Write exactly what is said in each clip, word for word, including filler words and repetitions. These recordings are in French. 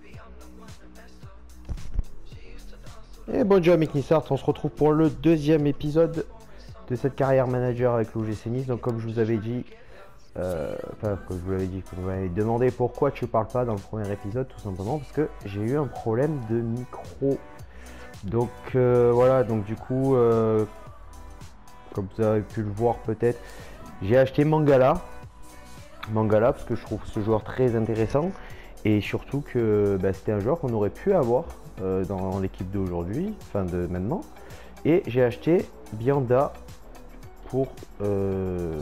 Et bonjour Mick Nissart, on se retrouve pour le deuxième épisode de cette carrière manager avec l'O G C Nice. Donc comme je vous avais dit, euh, enfin comme je vous l'avais dit, comme vous m'avez demandé pourquoi tu parles pas dans le premier épisode, tout simplement parce que j'ai eu un problème de micro. Donc euh, voilà, donc du coup, euh, comme vous avez pu le voir peut-être, j'ai acheté Mangala. Mangala parce que je trouve ce joueur très intéressant et surtout que bah, c'était un joueur qu'on aurait pu avoir euh, dans l'équipe d'aujourd'hui, enfin de maintenant. Et j'ai acheté Bianda pour, euh,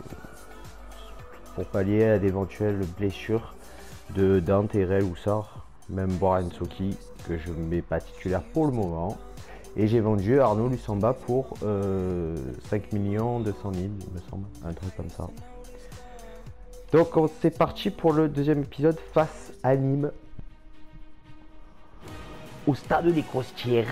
pour pallier à d'éventuelles blessures de Dante, Rel ou Sar, même Boran Soki que je ne mets pas titulaire pour le moment. Et j'ai vendu Arnaud Lussamba pour euh, cinq millions deux cent mille, il me semble, un truc comme ça. Donc c'est parti pour le deuxième épisode face à Nîmes, au stade des Costières.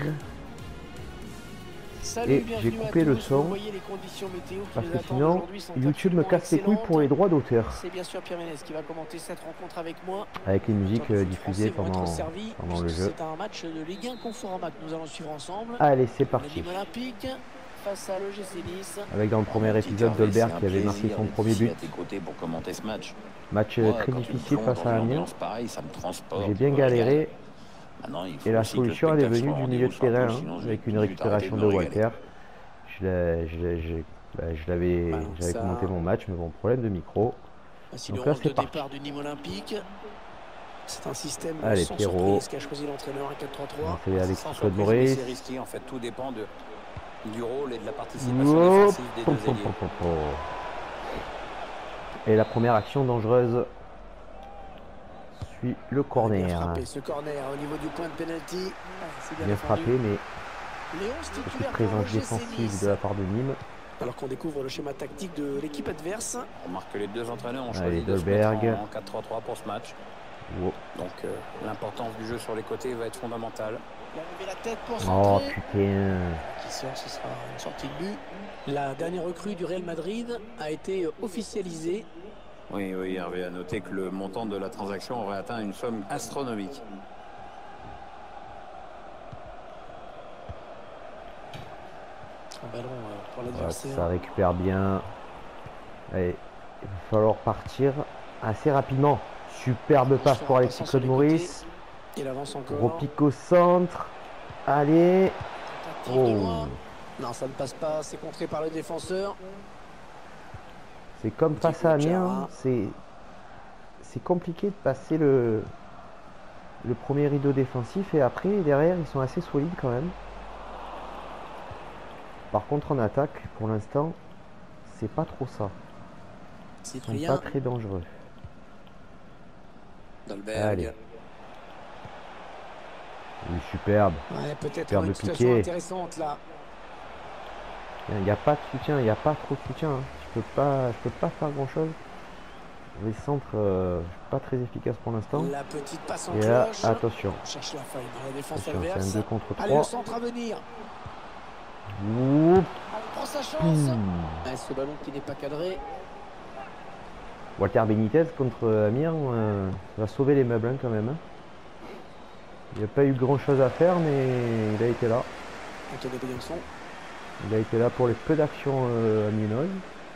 Et j'ai coupé le son parce que sinon YouTube me casse les couilles pour les droits d'auteur. C'est bien sûr Pierre Ménès qui va commenter cette rencontre avec moi. Avec les musiques diffusées pendant, pendant le jeu. C'est un match de Ligue un Conforama que nous allons suivre ensemble. Allez, c'est parti. Olympique face à l'O G C Nice. Avec dans le premier épisode Dolberg qui avait marqué son premier but. Pour commenter ce match. Match Moi, très difficile face à Amiens. J'ai bien je galéré. Ah non, et la solution elle est venue du milieu de terrain hein, avec une récupération de Walter. Je l'avais j'avais commenté mon match, mais bon, problème de micro. Si donc là c'est parti. Du Nîmes Olympique. C'est un système Allez, sans Pierrot. surprise qu'a choisi l'entraîneur, un quatre trois trois. C'est avec Claude Maurice. C'est risqué, en fait, tout dépend de, du rôle et de la participation défensive des deux ailiers. Et la première action dangereuse suit le corner. Bien frappé, ce corner au niveau du point de pénalty. Bien, bien frappé, mais petite présence défensive de la part de Nîmes. Alors qu'on découvre le schéma tactique de l'équipe adverse. On remarque que les deux entraîneurs ont Allez, choisi de se mettre en quatre trois trois pour ce match. Wow. Donc euh, l'importance du jeu sur les côtés va être fondamentale. La tête pour oh putain. Qui sort, ce sera une sortie de but. La dernière recrue du Real Madrid a été officialisée. Oui, oui, Hervé a noté que le montant de la transaction aurait atteint une somme astronomique. Un ballon pour l'adversaire. Ça récupère bien. Allez, il va falloir partir assez rapidement. Superbe passe pour Alexis Claude Maurice. Il avance encore. Gros pic au centre. Allez. Oh. Non, ça ne passe pas. C'est contré par le défenseur. C'est comme face à Amiens. C'est c'est compliqué de passer le le premier rideau défensif et après derrière ils sont assez solides quand même. Par contre en attaque pour l'instant c'est pas trop ça. Ils sont pas très dangereux. Dolberg. Allez. Oui, superbe. Ouais, peut-être superbe une piqué. Intéressante là. Il n'y a pas de soutien, il n'y a pas trop de soutien. Hein. Je peux pas, je peux pas faire grand chose. Les centres, euh, pas très efficaces pour l'instant. La petite passe en et là, cloche. attention. On cherche la faille dans la défense C'est adverse. un deux contre trois. Allez, le centre à venir. Oups. Allez, prend sa chance. Mmh. Ouais, ce ballon qui n'est pas cadré. Walter Benitez contre Amiens euh, va sauver les meubles hein, quand même. Hein. Il n'y a pas eu grand chose à faire, mais il a été là. Il a été là pour les peu d'actions euh, amiénoises.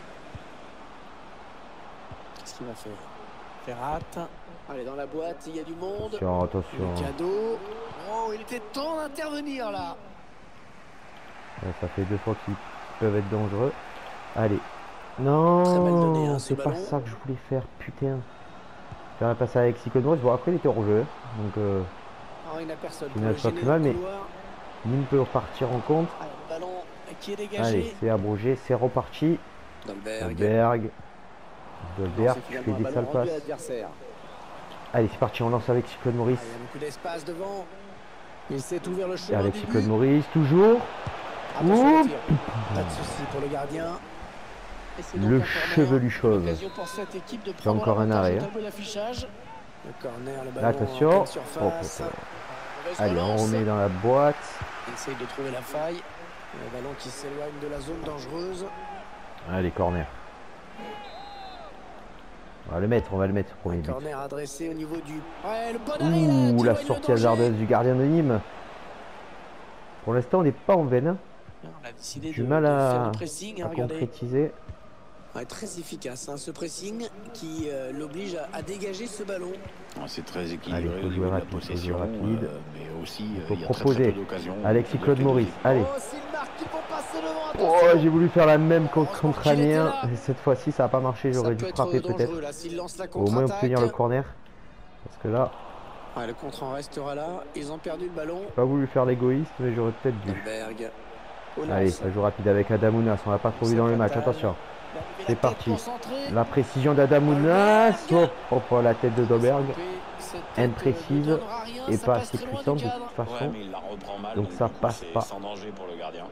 Qu'est-ce qu'il va faire? Ferrat. Allez, dans la boîte, il y a du monde. Attention, attention. Le cadeau. Oh, il était temps d'intervenir là. Ouais, ça fait deux fois qu'ils peuvent être dangereux. Allez. Non, hein, c'est pas ça que je voulais faire, putain. J'aurais passé avec Claude. Bon, après il était hors jeu. Donc, euh, oh, il n'a personne. Il n'a pas plus mal, mais Nîmes peut repartir en compte. Allez, le ballon qui est dégagé. Allez, c'est abrogé, c'est reparti. Dolberg. Dolberg. Dolberg, tu fais des sales passes. Allez, c'est parti, on lance avec Claude Maurice. Ah, il y a beaucoup d'espace devant. Il s'est ouvert le chemin. Avec Claude Maurice, toujours. Pas de souci pour le gardien. Le chevelu chauve. C'est encore un arrêt. Hein. Le corner, le ballon attention. Oh, oh. Allez, on remet dans la boîte. Il essaye de trouver la faille. Le ballon qui s'éloigne de la zone dangereuse. Allez, corner. On va le mettre, on va le mettre premier but. Corner adressé au niveau du... Ouais, le bon arrêt, là, Ouh, la sortie hasardeuse du gardien de Nîmes. Pour l'instant, on n'est pas en veine. Hein. On a décidé Du de, mal de à, faire le pressing, à hein, regardez. concrétiser. Ouais, très efficace, hein, ce pressing qui euh, l'oblige à, à dégager ce ballon. C'est très équilibré. Allez, il faut au jouer niveau de la rapide, il faut possession, jouer rapide. euh, mais aussi, Il euh, faut il y a très, proposer. très peu d'occasions. Alexis de Claude deux Maurice, équipes. allez. Oh, s'il marque, ils vont passer devant. Oh, Attention. j'ai voulu faire la même contre, Heureusement contre qu'il était Amiens. là. Et cette fois-ci, ça n'a pas marché. Ça J'aurais peut dû être frapper dangereux, peut-être. là, s'il lance la Au moins contre-attaque. obtenir le corner. Parce que là, Ouais, le contre en restera là. Ils ont perdu le ballon. j'ai pas voulu faire l'égoïste, mais j'aurais peut-être dû. Dolberg. Allez, ça joue rapide avec Adamounas. On l'a pas trop vu dans le match. Attention. C'est parti. La précision d'Adamounas. Oh, oh, oh, la tête de Dolberg. Imprécise et pas assez puissante de toute façon. Ouais, mais il la reprend mal, Donc donc ça du coup, passe c'est pas. sans danger pour le gardien.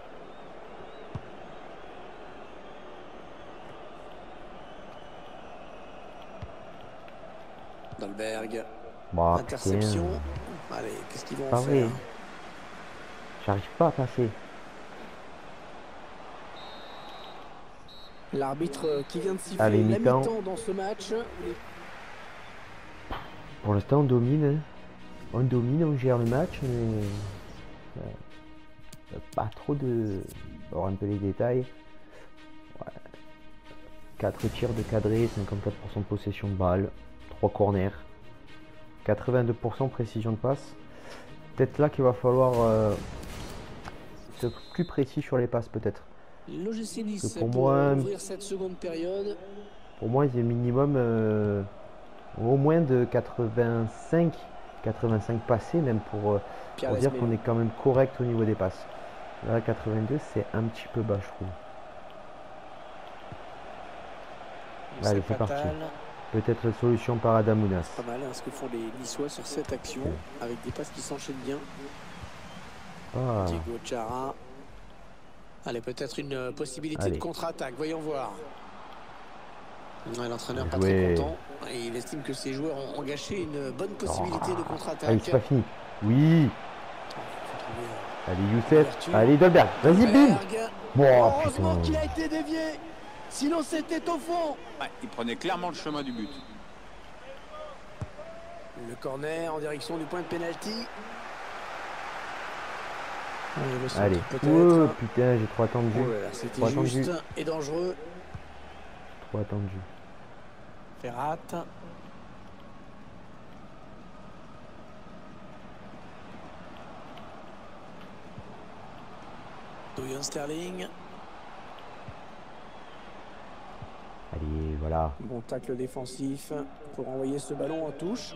Dolberg. Bah, Interception. putain. Allez, qu'est-ce qu'ils vont Pas en vrai. faire? J'arrive pas à passer. L'arbitre qui vient de siffler Allez, la mi-temps. mi-temps dans ce match. Pour l'instant, on domine. hein. On domine, on gère le match, mais euh, pas trop de. On va voir un peu les détails. Ouais. quatre tirs de cadré, cinquante-quatre pour cent de possession de balle, trois corners, quatre-vingt-deux pour cent précision de passe. Peut-être là qu'il va falloir euh, être plus précis sur les passes, peut-être. L'O G C Nice pour pour, moi- ouvrir cette seconde période. Pour moi, il y a minimum euh, au moins de quatre-vingt-cinq, quatre-vingt-cinq passés, même pour, euh, Pierre pour dire Lesmé. qu'on est quand même correct au niveau des passes. Là, quatre-vingt-deux, c'est un petit peu bas, je trouve. Allez, c'est parti. Fatal. Peut-être la solution par Adamounas. Pas mal hein, ce que font les Niçois sur cette action, avec des passes qui s'enchaînent bien. Ah, Diego Chara. Allez, peut-être une euh, possibilité Allez. de contre-attaque, voyons voir. Ouais, l'entraîneur Bien pas très joué. content. Et il estime que ses joueurs ont, ont gâché une bonne possibilité de contre-attaque. allez, c'est pas fini. Oui. Faut trouver, euh, Allez, Youssef. Ouverture. Allez, Dolberg. Vas-y, bim. Dolberg. Bon, Heureusement putain. qu'il a été dévié. Sinon, c'était au fond. Ouais, il prenait clairement le chemin du but. Le corner en direction du point de pénalty. Et le centre, Allez. peut-être. Oh, putain, j'ai trop attendu. Oh là là, c'était Trop attendu. juste et dangereux. Trop attendu. Ferrat. Dorian Sterling. Allez, voilà. Bon tacle défensif pour envoyer ce ballon en touche.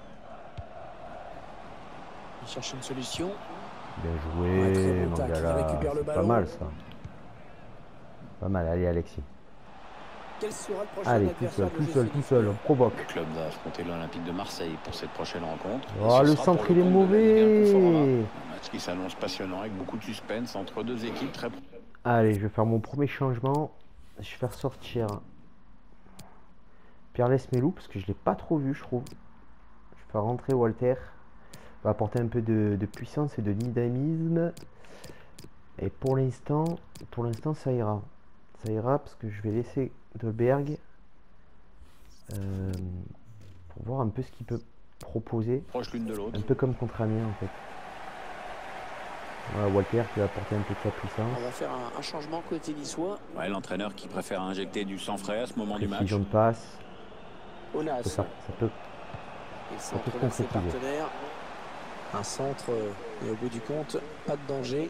Il cherche une solution. Bien Ouais, très joué, bon tacle. Il Mangala. récupère le C'est pas ballon. mal, ça. Pas mal. Allez, Alexis. Quel sera le prochain Allez, tout adversaire seul, de tout l'O G C seul, Nice? tout seul. On provoque. Le club va affronter l'Olympique de Marseille pour cette prochaine rencontre. Et Oh, ce le sera centre, pour il est compte de la Ligue un Conforama. mauvais. Un match qui s'annonce passionnant avec beaucoup de suspense entre deux équipes très Allez, je vais faire mon premier changement. Je vais faire sortir Pierre Lesmelou parce que je l'ai pas trop vu, je trouve. Je vais faire rentrer Walter. Va apporter un peu de, de puissance et de dynamisme. Et pour l'instant, pour l'instant, ça ira. Ça ira parce que je vais laisser Dolberg euh, pour voir un peu ce qu'il peut proposer. proches l'une de l'autre. Un peu comme contre Amiens en fait. Voilà, Walter qui va apporter un peu de sa puissance. On va faire un, un changement côté niçois. Ouais, l'entraîneur qui préfère injecter du sang frais à ce moment du match. Précision de passe. Onas. Ça, ça peut. Il ça peut centre vers ses concrétiser. partenaires. Un centre euh, et au bout du compte, pas de danger.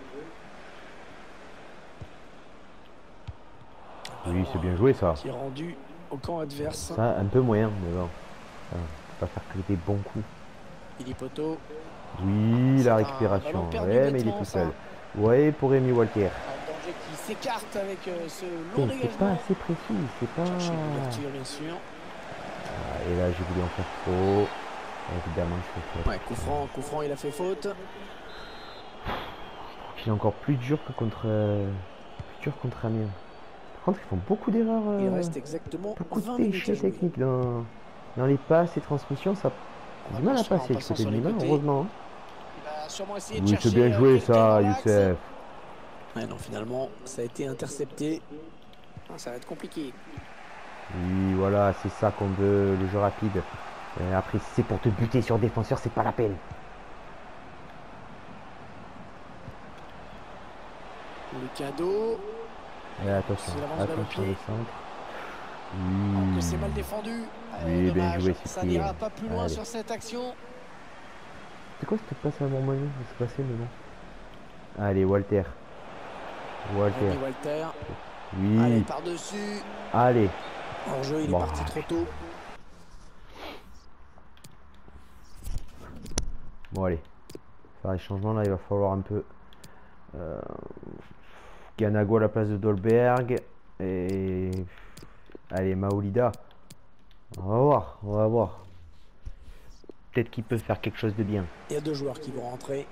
Oui, c'est bien joué ça. Qui est rendu au camp adverse. Ça, un peu moyen, mais bon. Ça, on peut pas faire que des bons coups. Philippe Otto. Oui, C'est la un récupération. ballon perdu Ouais, mais il est bêtement, tout ça. seul. Ouais, pour Rémi Walter. Un danger qui s'écarte avec euh, ce long Putain, C'est pas dégagement. assez précis, c'est pas. Chercher une ouverture, bien sûr. Ah, et là, j'ai voulu en faire trop. Évidemment, je fais faute. Ouais, coup franc, coup franc, il a fait faute. Il est encore plus dur que contre. euh, Plus dur contre Amiens. Par contre, ils font beaucoup d'erreurs. Il euh, reste exactement Beaucoup vingt de minutes à déchets jouer. techniques dans, dans les passes et transmissions. Ça a du mal à Attention, en passer du passant côté de sur les Nîmes, côtés. heureusement. Il va sûrement essayer de Oui, chercher c'est bien euh, joué quelqu'un ça, dans l'axe. Youssef. Ouais, non, finalement, ça a été intercepté. Ah, ça va être compliqué. Oui, voilà, c'est ça qu'on veut, le jeu rapide. Et après, si c'est pour te buter sur défenseur, c'est pas la peine. Le cadeau. Et attention, C'est l'avance de balle au attention pied. le centre. Oh, que Oui, c'est mal défendu. oui, Euh, bien dommage, joué, ça Cyprien. n'ira pas plus loin Allez. sur cette action. C'est quoi cette passe à Mormoni? C'est passé le nom. Allez, Walter. Walter. Rémi Walter. Oui. Allez, par-dessus. Allez. En jeu, il Bon. est parti trop tôt. Bon, allez. Faire les changements là, il va falloir un peu. Euh, Ganago à la place de Dolberg. Et. Allez, Maolida. On va voir, on va voir. Peut-être qu'il peut faire quelque chose de bien. Il y a deux joueurs qui vont rentrer.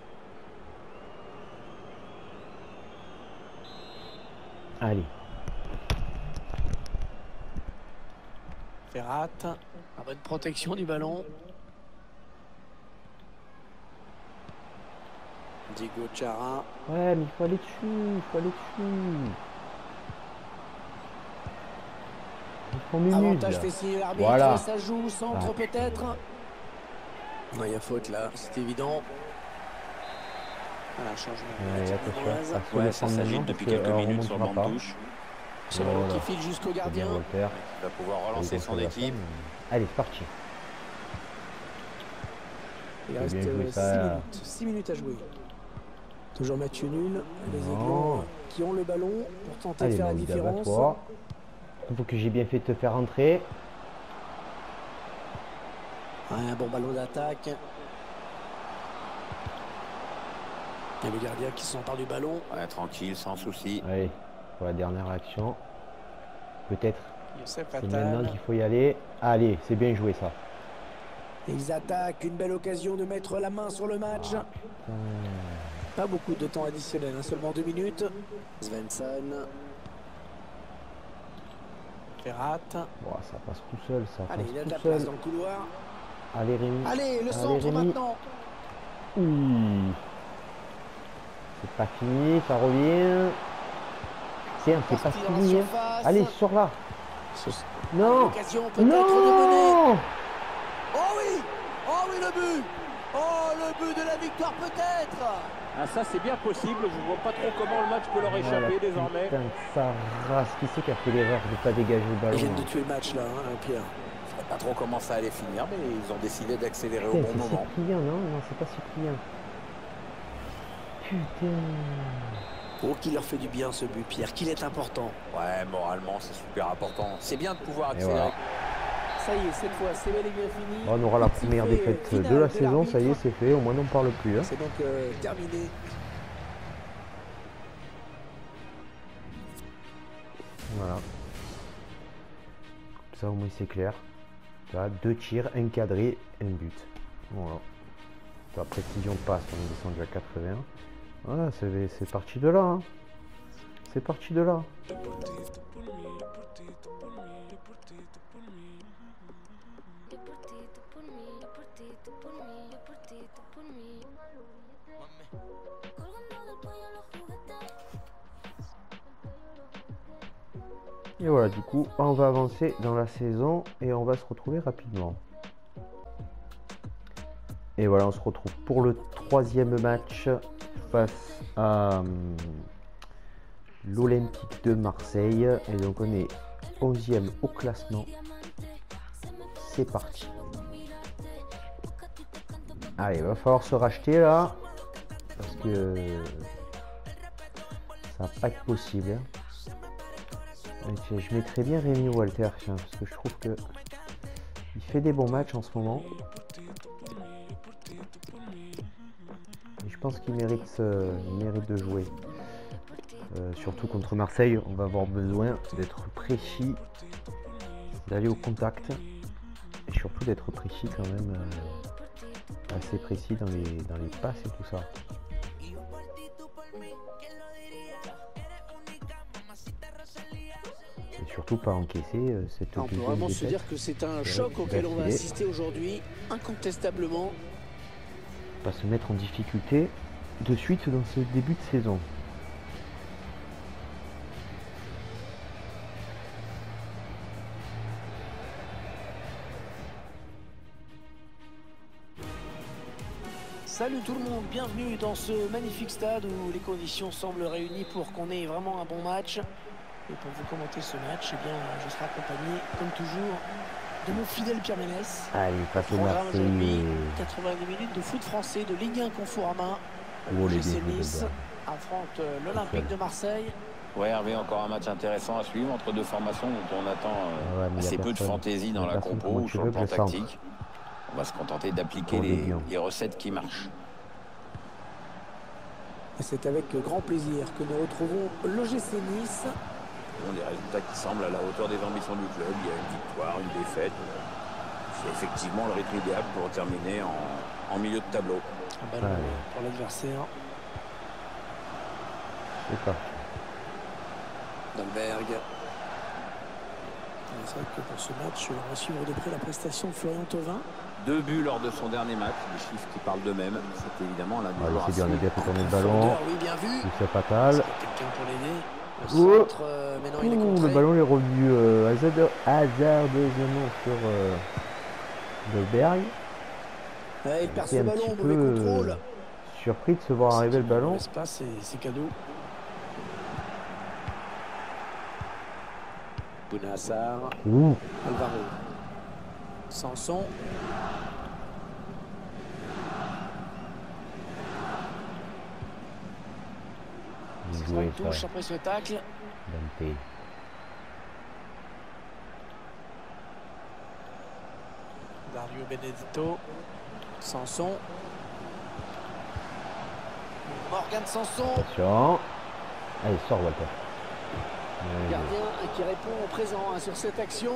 Allez. Ferrat. La bonne protection du ballon. Diego Chara. Ouais, mais il faut aller dessus, il faut aller dessus. Il faut minutes, Avantage là. fait signer l'arbitre. Voilà. Ça joue, centre Ah. peut-être. Non, il y a faute là, c'est évident. Voilà, changement. Allez, attention. Mauvaise. à se Ouais, le ça prendre s'agite maintenant, depuis parce que, quelques euh, minutes sur le remontera banc de pas. touche. Ce ballon Voilà. qui file jusqu'au C'est bien, gardien. Walter. Il va pouvoir relancer Allez, son contre la équipe. femme. Allez, c'est parti. Il C'est reste bien joué, six ça. minutes. six minutes à jouer. Toujours Mathieu Nul. Les Non. Aiglons qui ont le ballon pour tenter Allez, de faire la Maolida, différence. toi. Il faut que j'ai bien fait de te faire rentrer. Ouais, un bon ballon d'attaque. Et le gardien qui s'empare du ballon. Ouais, tranquille, sans souci. Allez, pour la dernière action. Peut-être. Youssef C'est maintenant Attal. qu'il faut y aller. Allez, c'est bien joué ça. Ils attaquent. Une belle occasion de mettre la main sur le match. Hum. Pas beaucoup de temps additionnel, hein, seulement deux minutes. Svensson. Ferrat. Bon, ça passe tout seul, ça Allez, passe il a de la tout place seul. dans le couloir. Allez, Rémi. Allez, le Allez, centre Rémi. maintenant. Ouh. C'est pas fini, ça revient. C'est un, c'est pas Parti dans la fini. hein. surface. Allez, sors là. Ce- Non. L'occasion peut-être de mener. Non. Oh oui. Oh oui, le but. Oh, le but de la victoire peut-être. Ah ça c'est bien possible, je vois pas trop comment le match peut leur échapper Voilà, désormais. putain de sa race. Qui c'est qui a fait l'erreur de pas dégager le ballon? Ils viennent de tuer le match là, hein, Pierre. Je sais pas trop comment ça allait finir, mais ils ont décidé d'accélérer au Putain, bon c'est moment. Cyprien, non? Non, c'est pas Cyprien. Putain. Oh, qu'il leur fait du bien ce but, Pierre, qu'il est important. Ouais, moralement, c'est super important. C'est bien de pouvoir Et accélérer. voilà. Ça y est, cette fois, c'est bel et bien fini. On aura la Petit première fait, défaite final de la de saison, ça y est, l'arbitre. c'est fait. Au moins, on n'en parle plus. Hein. C'est donc euh, terminé. Voilà. Ça, au moins, c'est clair. Là, deux tirs, un cadré, un but. Voilà. La précision passe, on est descendu à quatre-vingts. Voilà, c'est c'est parti de là. Hein. C'est parti de là. Et voilà, du coup, on va avancer dans la saison et on va se retrouver rapidement. Et voilà, on se retrouve pour le troisième match face à hum, l'Olympique de Marseille. Et donc on est onzième au classement. C'est parti. Allez, il va falloir se racheter là. Parce que ça va pas être possible. Je mettrais bien Rémi Walter, tiens, parce que je trouve que il fait des bons matchs en ce moment. Et je pense qu'il mérite, euh, il mérite de jouer. Euh, surtout contre Marseille, on va avoir besoin d'être précis, d'aller au contact. Et surtout d'être précis quand même, euh, assez précis dans les, dans les passes et tout ça. Et surtout pas encaisser euh, cette On peut deuxième vraiment se défaite. dire que c'est un Ouais, choc auquel on va d'affilée. assister aujourd'hui, incontestablement. On va se mettre en difficulté de suite dans ce début de saison. Salut tout le monde, bienvenue dans ce magnifique stade où les conditions semblent réunies pour qu'on ait vraiment un bon match. Et pour vous commenter ce match, eh bien, je serai accompagné, comme toujours, de mon fidèle Pierre Ménès. Allez, passe au Programme aujourd'hui, Marseille. quatre-vingt-dix minutes de foot français de Ligue un Conforama. Oh, les L'O G C débuts de Nice balle. affronte euh, l'Olympique de Marseille. Ouais, Hervé, encore un match intéressant à suivre entre deux formations dont on attend euh, Ah ouais, mais y a assez peu de personne. fantaisie dans Y a la personne, compo comment ou tu sur veux le que plan je centre? tactique. On va se contenter d'appliquer Pour des les, lions. les recettes qui marchent. Et c'est avec grand plaisir que nous retrouvons l'O G C Nice. Bon, des résultats qui semblent à la hauteur des ambitions du club. Il y a une victoire, une défaite. C'est effectivement le rythme idéal pour terminer en, en milieu de tableau. Un ballon Ouais. pour l'adversaire. C'est parti. Dalberg. C'est vrai que pour ce match, on va suivre de près la prestation de Florian Thauvin. Deux buts lors de son dernier match, des chiffres qui parlent d'eux-mêmes. C'est évidemment l'un des Allez, joueurs à c'est bien, on a suivre. bien fait tourner le ballon. Profondeur, oui, bien vu. C'est fatal. Est-ce qu'il y a quelqu'un pour l'aider au Oh. centre, euh, mais non, il est Ouh, contré. le ballon est revenu euh, hasard- hasardeusement sur euh, Dolberg. Ouais, il perd C'est ce un ballon, petit mauvais peu contrôle. euh, surpris de se voir arriver le ballon. L'espace, c'est c'est cadeau. Bounassar, Ouh, Alvaro. Sanson. bien Grande joué touche ça. après ce tacle. Dante. Dario Benedetto. Sanson. Morgan Sanson. Attention. Allez, sors Walter. Bien joué. Gardien qui répond au présent hein, sur cette action.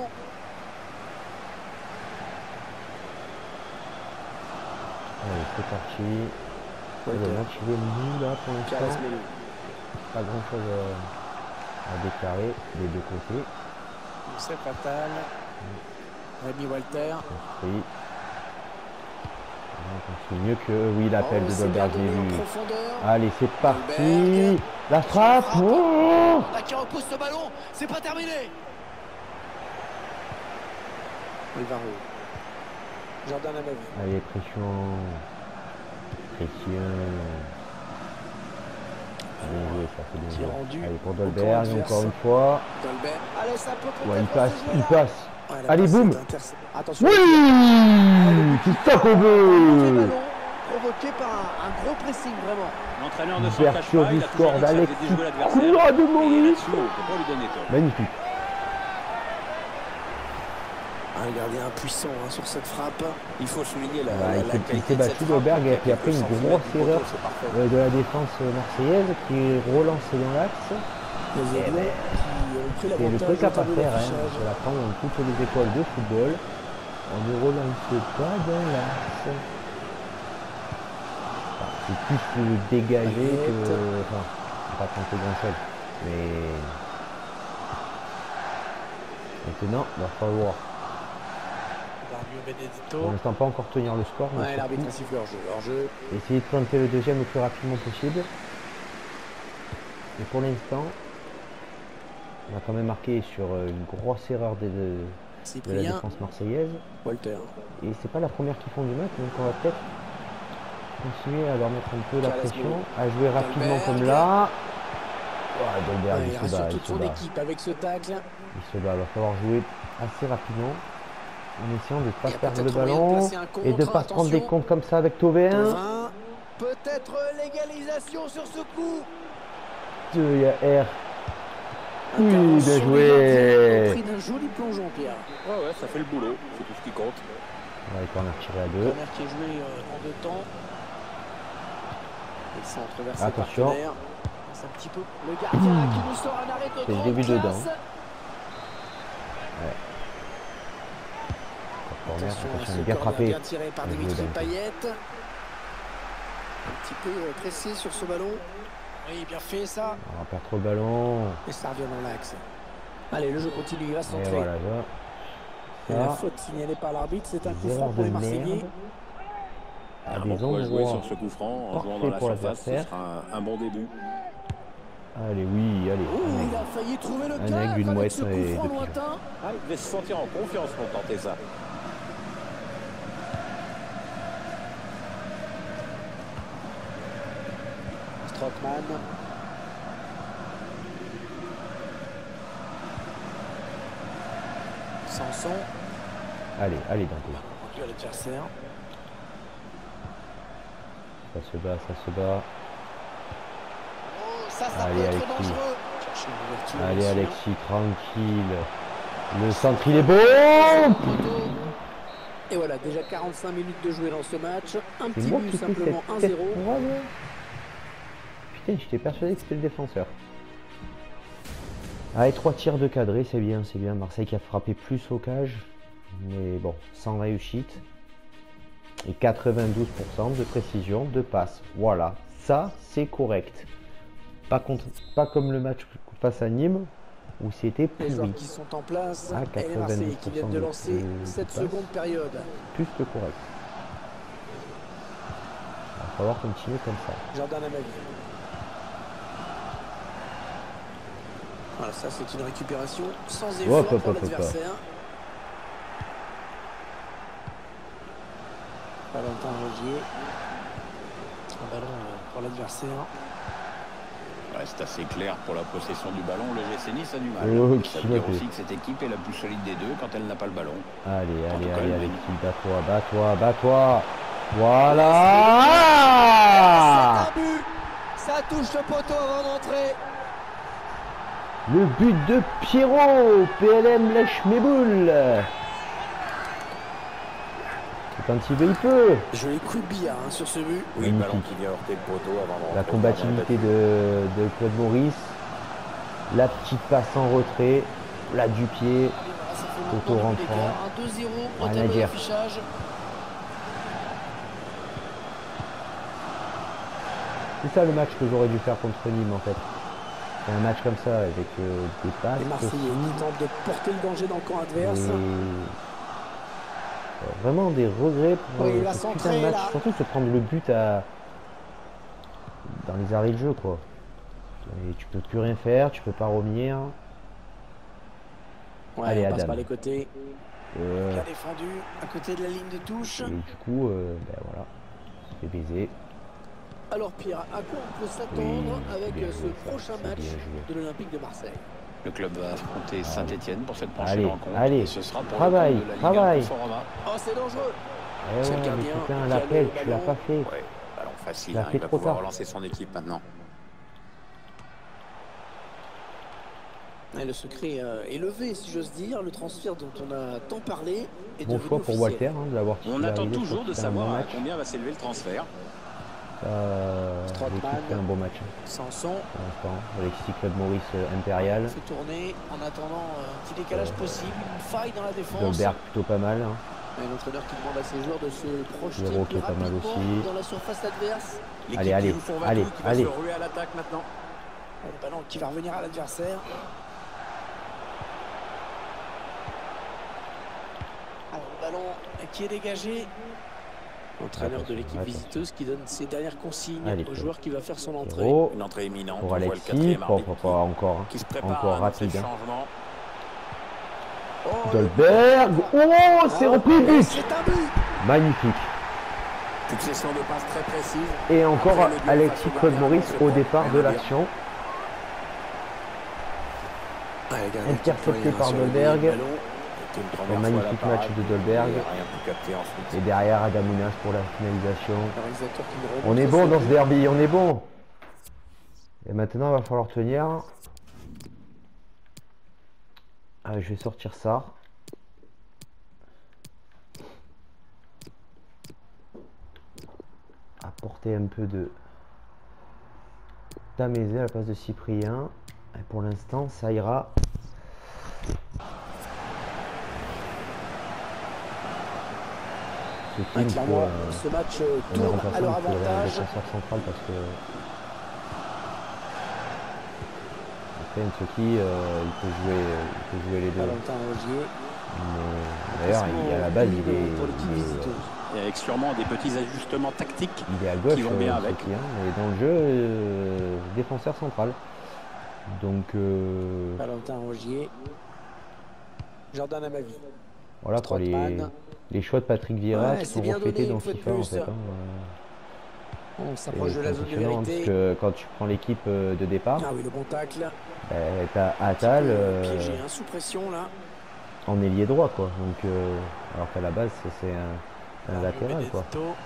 Allez, c'est parti. Le Walter. match il est nul là pour Carles l'instant. Melo. Pas grand chose à, à déclarer des deux côtés. C'est fatal. Rémi Walter. Oui. C'est mieux que oui l'appel Oh, de c'est bien Dolberg, j'ai donné en vu. profondeur. Allez, c'est parti. Dolberg. La frappe. Oh, Là qui repousse ce ballon, c'est pas terminé. Alvaro. Jordan Amavi. allez, pression. Pression. Bien joué, ça fait bien Tir joué. rendu. Allez, pour Encore Dolberg, adverse. encore une fois. Dolberg. Allez, ça peut peut-être Ouais, il se passe, jouer il là. passe. Ouais, la Allez, passe boum. est interce- Attention. Oui, c'est ça qu'on Le veut. ballon provoqué par un, un gros pressing vraiment. L'entraîneur ne s'en cache Ouverture pas, du il a score toujours dit que ça d'Alexis faisait déjouer l'adversaire. Courtois de Et Maurice. là-dessus, on ne peut pas lui donner tort. Magnifique. Un gardien puissant hein, sur cette frappe. Il faut souligner la, Ouais, la, il la s'est- il qualité s'est de battu cette Dolberg frappe. et puis après une Quelques grosse centimètres du erreur poteau, c'est parfait. euh, de la défense marseillaise qui est relancée dans l'axe. Les Aiglons qui ont pris C'est le l'avantage truc au à pas tableau faire, hein. d'affichage. C'est la prendre dans toutes les écoles de football. On ne relance pas dans l'axe. Enfin, c'est plus euh, dégagé que. Enfin, on va pas tenter grand chose. Mais. Maintenant, il va falloir. Dario Pour Benedetto. l'instant, pas encore tenir le score. Mais Ouais, surtout, l'arbitre a sifflé hors jeu. Hors jeu. essayer de tenter le deuxième le plus rapidement possible. Et pour l'instant, on a quand même marqué sur euh, une grosse erreur de, de, de la Cyprien. défense marseillaise. Walter. Et c'est pas la première qu'ils font du match, donc on va peut-être continuer à leur mettre un peu la Carles pression, Melo. à jouer rapidement Dolberg. comme là. Ouais, Dolberg, Ouais, il il se rassure bat, il toute se son bat. équipe avec ce tacle. Il se bat, il va falloir jouer assez rapidement en essayant de ne pas Il y a perdre le peut-être moyen de ballon placer un contre, et de ne pas se prendre des attention. comptes comme ça avec Thauvin. Thauvin. Peut-être l'égalisation sur ce coup. Il y a R. Oui, Intervention bien des joué. gardiens au prix d'un joli plongeon, Pierre. Ouais, ouais, ça fait le boulot, c'est tout ce qui compte. Ouais, corner tiré à deux. Corner qui est joué euh, en deux temps. Et le centre vers ses Attention. partenaires. C'est un petit peu le gardien là, qui nous sort un arrêt de C'est le grande début classe. dedans. Corner, Attention, attention, ce il est bien corner frappé. bien tiré par Bien joué, Dimitri Dante. Payet. Un petit peu euh, pressé sur ce ballon. Oui, bien fait ça. On va perdre trop le ballon. Et ça revient dans l'axe. Allez, le jeu continue, il va Et centrer. voilà, Et là. la Ça, faute signalée par l'arbitre, c'est un coup erreur franc pour de les Marseillais. merde. À Un des bon coup à jouer endroits. sur ce coup franc en jouant parfait dans la pour surface, ce l'adversaire. sera un, un bon début. Allez, oui, allez. Oh, un il aigle. a failli trouver le Un cadre aigle, une avec mouette ce coup et franc deux pigeons. lointain. Ah, il devait se sentir en confiance pour tenter ça. Strootman. Sanson. Allez, allez, Dante. Conduit à l'adversaire. Ça se bat, ça se bat. Oh, ça, ça Allez, peut être Alexis. dangereux. Chercher une ouverture, Allez, bien sûr. Alexis, tranquille. Le centre, il est beau. Et voilà, déjà quarante-cinq minutes de jouer dans ce match. Un C'est petit moi but qui fais simplement cette un tête zéro. froide. Putain, j'étais persuadé que c'était le défenseur. Allez, trois tirs de cadré, c'est bien, c'est bien. Marseille qui a frappé plus au cage. Mais bon, sans réussite. Et quatre-vingt-douze pour cent de précision de passe. Voilà, ça c'est correct. Pas, contre, pas comme le match face à Nîmes où c'était Les joueurs pourri. qui sont en place Ah, et les Marseillais qui viennent de quatre-vingt-douze lancer pour cent de- cette de seconde passe. période. Plus que correct. Il va falloir continuer comme ça. Jordan Amavi. Voilà, ça c'est une récupération sans effort Hop, hop, pour hop, hop, hop. l'adversaire. Valentin Rogier. Un ballon euh, pour l'adversaire. Ouais, c'est assez clair pour la possession du ballon. Le G C Nice a du mal. Oh, Ça qui veut dire va aussi que cette équipe est la plus solide des deux quand elle n'a pas le ballon. Allez, En allez, tout cas, allez, le allez, but. bats-toi, bats-toi, bats-toi. Voilà. C'est un but. Ça touche le poteau avant d'entrer. Le but de Pierrot. P L M lèche mes boules. Quand il veut, il peut. Joli coup de billard hein, sur ce but. Oui, le ballon Magnifique. qui vient heurter le poteau avant de La rentrer. combativité de, de Claude Maurice. La petite passe en retrait. La du pied. Ça fait Poteau longtemps depuis rentrant. l'écart. Un deux zéro au Rien à tableau dire. d'affichage. C'est ça le match que j'aurais dû faire contre Nîmes en fait. C'est un match comme ça avec euh, des passes. Les Marseillais précises. qui tentent de porter le danger dans le camp adverse. Et... euh, Vraiment des regrets pour Oui, il euh, va ce putain centrer, de match. là. Surtout se prendre le but à... dans les arrêts de jeu quoi. Et tu peux plus rien faire, tu peux pas revenir. Ouais, Allez, on passe Adam. par les côtés. Euh, Bien défendu, à côté de la ligne de touche. et du coup, euh, ben voilà, c'est baisé. Alors Pierre, à quoi on peut s'attendre Oui, avec bien euh, joué, ce ça, prochain c'est match bien joué. de l'Olympique de Marseille? Le club va affronter Saint-Etienne pour cette prochaine Allez, rencontre. allez, Et ce sera pour travail, le compte de la Ligue travail. un Conforama. Oh, c'est dangereux. Eh C'est ouais, le mais gardien putain, qui a l'appel, le tu l'as ballon. pas fait. Ouais, ballon facile. Tu l'as Hein, fait il va trop pouvoir tard. relancer son équipe maintenant. Et le secret euh, est levé, si j'ose dire. Le transfert dont on a tant parlé est Bon devenu choix pour officiel. Walter hein, de l'avoir On attend titularisé, toujours je de trouve que c'est un bon savoir à match. combien va s'élever le transfert. Euh, Strootman. L'équipe fait un bon match hein, Sanson pour l'instant. Alexis Claude Maurice euh, Impérial. fait tourner en attendant euh, un petit décalage possible, une faille dans la défense. Dolberg plutôt pas mal. Hein. Et l'entraîneur qui demande à ses joueurs de se projeter Zéro plus qui est pas mal rapidement aussi. dans la surface adverse. L'équipe Allez, qui allez, joue son allez, vadou, qui va allez. se ruer à l'attaque maintenant. Et le ballon qui va revenir à l'adversaire. Alors le ballon qui est dégagé. L'entraîneur de l'équipe Attention. visiteuse qui donne ses dernières consignes Allez, au joueur qui va faire son entrée. Zéro Une entrée imminente. pour On voit le Alexis. quatrième Pas, arbitre pas, pas encore. hein. qui se prépare Encore à annoncer rapide. le hein. changement. Oh, Dolberg. Oh, c'est repris et but. c'est un but. Magnifique. Succession de passes très précises. Et encore Après, le but Alexis face au Claude gardien, Maurice donc, au le départ point, de rien à l'action. Ouais, gardien qui Intercepté peut par sur le Dolberg. ballon. C'était une première Un fois à la magnifique parade, match de et Dolberg. rien pu capter ensuite. Et derrière Adamounas pour la finalisation. Le réalisateur qui nous remontre On est ce bon dans but. ce derby, on est bon. Et maintenant, il va falloir tenir. Ah, je vais sortir ça. Apporter un peu de Tamézé à la place de Cyprien. Et pour l'instant, ça ira. Ce Ouais, qui me faut, clairement, euh, ce match euh, un tourne remplaçant, à leur il faudrait un avantage. défenseur central parce que après Nsoki euh, il peut jouer il peut jouer les deux. Valentin Rogier. Mais d'ailleurs il, à la base il est, pour l'équipe il est, visiteuse. Et avec sûrement des petits ajustements tactiques. il est à gauche qui vont bien euh, avec. Nsoki, hein, mais dans le jeu euh, défenseur central. Donc euh, Valentin Rogier. Jordan Amavi. voilà pour les, Strootman. les choix de Patrick Vieira Ouais, qui c'est sont bien reflétés donné, dans une fois de FIFA en plus. fait. Hein, On C'est s'approche de la zone de impressionnant parce vérité. que quand tu prends l'équipe euh, de départ, Ah oui, le bon tacle. euh, t'as Attal euh, Piégé, hein, sous pression là. en ailier droit quoi. Donc, euh, alors qu'à la base c'est un, un latéral quoi.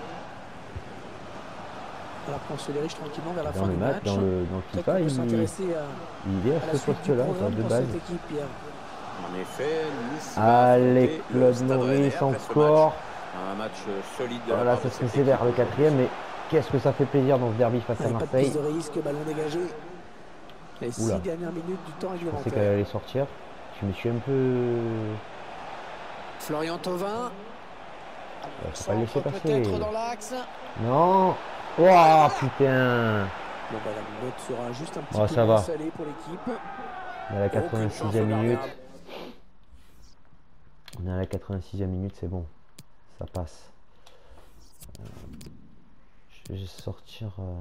Alors qu'on se dirige tranquillement vers la Dans fin le du match, match. dans le dans Peut-être FIFA, qu'on peut il, s'intéresser à, il est à à la ce suite du poste-là programme de pour base. cette équipe, Pierre. En effet, Nice va Allez, affronter le Claude Stade Maurice Rennais après ce encore. match. Un match solide de la Voilà, part ça de se cette considère équipe le quatrième, mais qu'est-ce que ça fait plaisir dans ce derby face à Allez, pas de Marseille. prise de risque, ballon dégagé. Les six Oula. dernières minutes du temps Je pensais qu'elle réglementaire. allait sortir. Je me suis un peu... Florian Thauvin. Ouais, faut pas le laisser Centre passer. peut-être dans l'axe. Non. Oh putain. Bon bah la note sera juste un petit Oh, peu ça moins va. salée pour l'équipe. On est à la Aucune quatre-vingt-sixième chance au minute. gardien. On est à la quatre-vingt-sixième minute, c'est bon. Ça passe. Euh, je vais juste sortir... euh,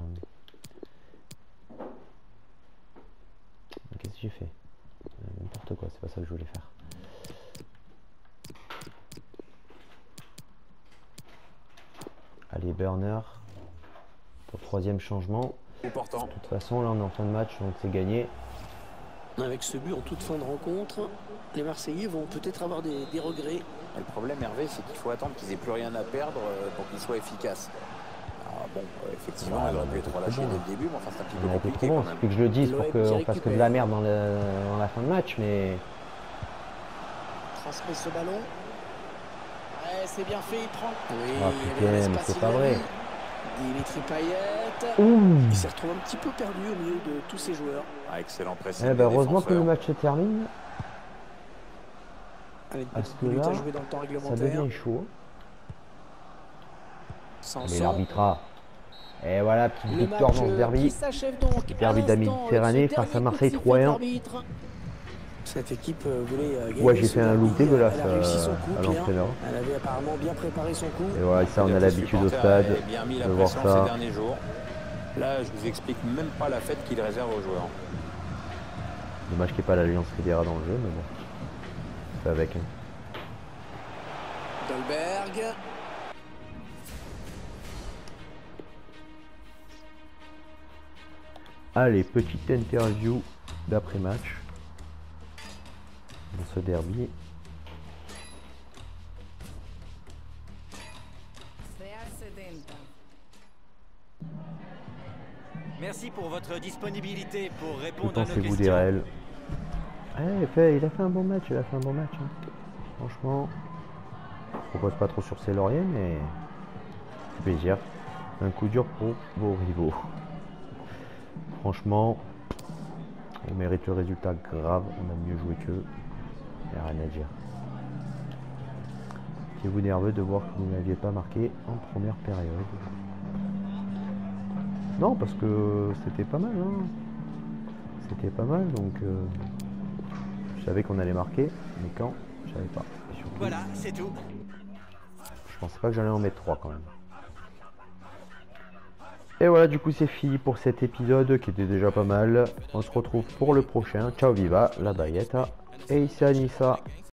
Qu'est-ce que j'ai fait? Euh, N'importe quoi, c'est pas ça que je voulais faire. Allez, burner. Pour le troisième changement. Important. De toute façon, là on est en fin de match, donc c'est gagné. Avec ce but en toute fin de rencontre, les Marseillais vont peut-être avoir des, des regrets. Le problème, Hervé, c'est qu'il faut attendre qu'ils aient plus rien à perdre euh, pour qu'ils soient efficaces. Alors, bon, euh, effectivement, Ouais, ils auraient pu être c'est relâchés bon. dès le début, mais enfin, c'est un petit peu On a été compliqué trop bon, quand c'est même. plus que je le dise pour L'O M qu'on qui fasse que de récupère. la merde dans, le, dans la fin de match, mais... Transmet ce ballon. Ouais, c'est bien fait, il prend. Oui, Ah, il y putain, avait mais l'espace, c'est il pas l'a vrai. mis. Dimitri Payet. Ouh. Il s'est retrouvé un petit peu perdu au milieu de tous ces joueurs. Ah, excellent pressing. Eh ben, des heureusement que défenseurs. le match se termine, Allez, une parce petite que minute là, à jouer dans le temps ça réglementaire. devient chaud. Sans Mais sang. l'arbitre, et voilà, petite Le victoire match dans ce euh, derby. qui s'achève donc. Derby à de la l'instant, Méditerranée ce face à dernier Marseille coup de trois sifflet à un. de l'arbitre. Cette équipe euh, voulait euh, gagner Ouais, j'ai ce fait un derby. look dégueulasse Elle a réussi son euh, coup, à Pierre. l'entraîneur. Elle avait apparemment bien préparé son coup. Et voilà, ça on a Les l'habitude au supporters stade avaient bien mis la de voir pression ces ça. derniers jours. Là, je vous explique même pas la fête qu'il réserve aux joueurs. Dommage qu'il n'y ait pas l'Alliance Riviera dans le jeu, mais bon. C'est avec. Hein. Dolberg. Allez, petite interview d'après-match dans ce derby. Merci pour votre disponibilité pour Que répondre à nos pensez-vous questions. d'Irel? Eh, fait, il a fait un bon match, il a fait un bon match. Hein. Franchement, je repose pas trop sur ses lauriers, mais c'est plaisir. Un coup dur pour vos rivaux. Franchement, on mérite le résultat grave, on a mieux joué qu'eux. Il n'y a rien à dire. Étiez-vous nerveux de voir que vous n'aviez pas marqué en première période? Non, parce que c'était pas mal. Hein. C'était pas mal, donc euh, je savais qu'on allait marquer, mais quand, je savais pas. Et surtout, Voilà, c'est tout. je pensais pas que j'allais en mettre trois quand même. Et voilà, du coup c'est fini pour cet épisode qui était déjà pas mal. On se retrouve pour le prochain. Ciao viva, la baguette. Et ici Anissa.